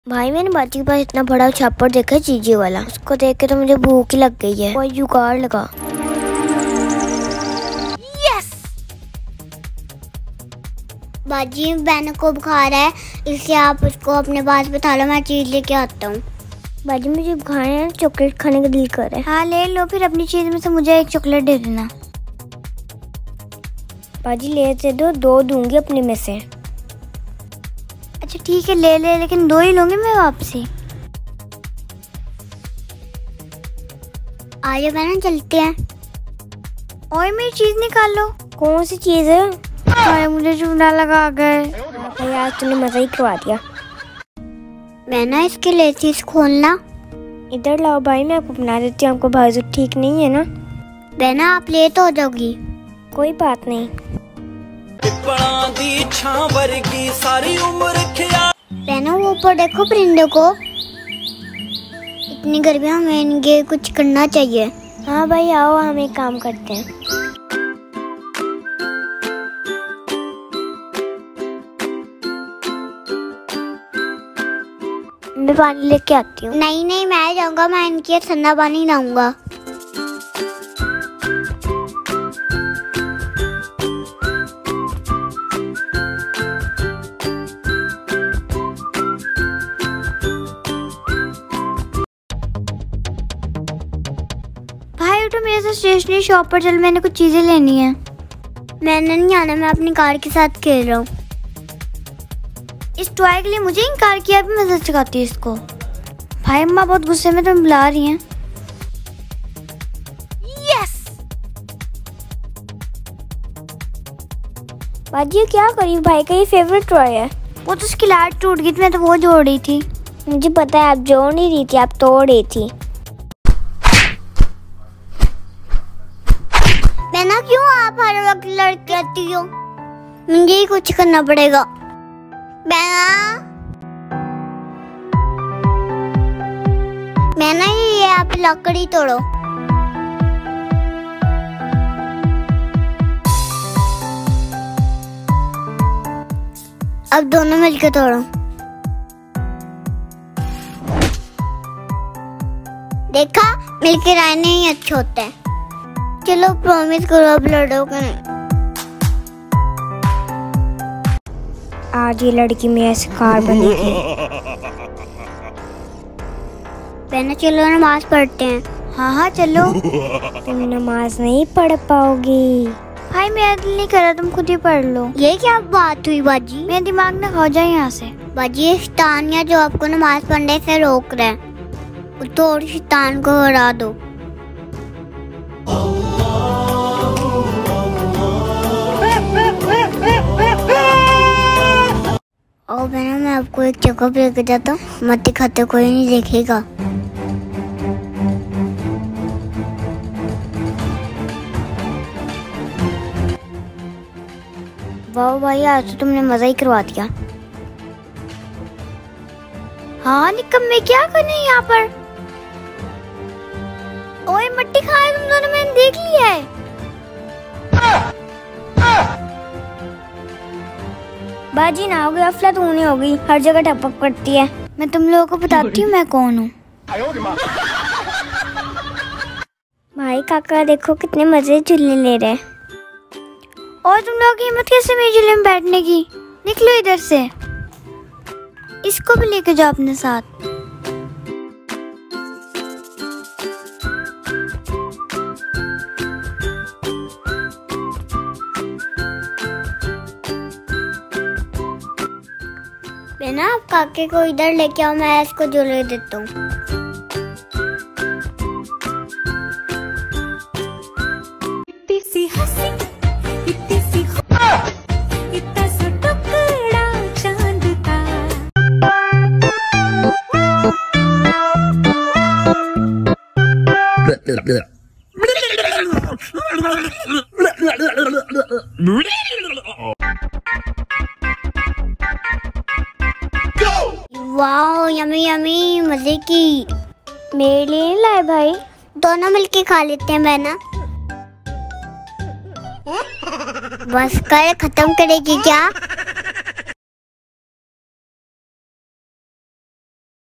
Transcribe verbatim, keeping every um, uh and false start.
भाई मैंने बाजी के पास इतना बड़ा छापर देखा है चीजे वाला, उसको देख के तो मुझे भूख ही लग गई है। कोई जुगाड़ लगा। यस! बाजी बहन को बुखार है, इसलिए आप उसको अपने पास बिठा लो, मैं चीज लेके आता हूँ। बाजी मुझे बुखार है, चॉकलेट खाने का दिल कर रहा है। हाँ ले लो, फिर अपनी चीज में से मुझे एक चॉकलेट दे देना। बाजी ले दे दो, दो दूंगी अपने में से। अच्छा ठीक है ले ले, लेकिन दो ही लूंगी मैं वापसी। आइए बहन चलते हैं। और मेरी चीज निकाल लो। कौन सी चीज है? भाई मुझे चूना लगा गए। भाई आज तूने मजा ही करवा दिया। मैं ना इसके लेसिस खोलना। इधर लाओ भाई, मैं आपको बना देती हूँ। आपको बाजू ठीक नहीं है ना? बहना आप लेट हो जाओगी। कोई बात नहीं। सारी उम्र बहना वो ऊपर देखो परिंदे को, इतनी गर्मियों में इनके कुछ करना चाहिए। हाँ भाई आओ, हम एक काम करते हैं। मैं पानी लेके आती हूँ। नहीं नहीं मैं जाऊंगा, मैं इनके ठंडा पानी लाऊंगा। भाई तो मेरे से स्टेशनरी शॉप पर चल, मैंने कुछ चीजें लेनी है। मैंने नहीं आना, मैं अपनी कार के साथ खेल रहा हूँ। इस टॉय के लिए मुझे इनकार किया, भी मजा चुकाती है इसको। भाई अम्मा बहुत गुस्से में तुम्हें बुला रही हैं। यस! बाजी क्या करी, भाई का ये फेवरेट टॉय है। वो तो उसकी लाइट टूट गई थी, मैं तो वो जोड़ रही थी। मुझे पता है, आप जोड़ नहीं रही थी, आप तोड़ रही थी। मैं ना क्यों आप हर वक्त लड़ती रहती हो, मुझे ही कुछ करना पड़ेगा। मैं मैं ना ये आप लकड़ी तोड़ो। अब दोनों मिलकर तोड़ो। देखा, मिलकर रहने ही अच्छा होता है। चलो प्रॉमिस करो अब लड़ोगे नहीं। आज ये लड़की मेरा शिकार बनेगी। बहना चलो नमाज पढ़ते हैं। हाँ हाँ चलो। तुम नमाज नहीं पढ़ पाओगी। भाई मेरा दिल नहीं कर रहा, तुम खुद ही पढ़ लो। ये क्या बात हुई बाजी? मेरा दिमाग ना खो जाए यहाँ से। बाजी ये शैतान है जो आपको नमाज पढ़ने से रोक रहा है, तो शैतान को हरा दो। और बहना मैं आपको एक जगह पे लेकर जाता हूँ, मत दिखाते, कोई नहीं देखेगा। वाह भाई आज तो तुमने मजा ही करवा दिया। हाँ निकम्मे क्या करने यहाँ पर? ओए मट्टी खाए तुम दोनों, मैंने देख लिया है। बाजी ना हो गई, अफलातूनी हो गई, हर जगह टपक पड़ती है। मैं तुम लोगों को बताती हूँ मैं कौन हूँ। भाई काका देखो कितने मजे झूले ले रहे हैं। और तुम लोग की हिम्मत कैसे मेरे झूले में बैठने की? निकलो इधर से, इसको भी लेके जाओ अपने साथ। ना आप काके को इधर लेके आओ, मैं इसको झूले देता हूँ। इतनी सी हंसी, इतनी सी इतना सा टुकड़ा चांद का। वाओ यमी यमी, मजे की। मेरे लिए नहीं लाए भाई? दोनों मिलके खा लेते हैं बहना। बस कर, खत्म करेगी क्या?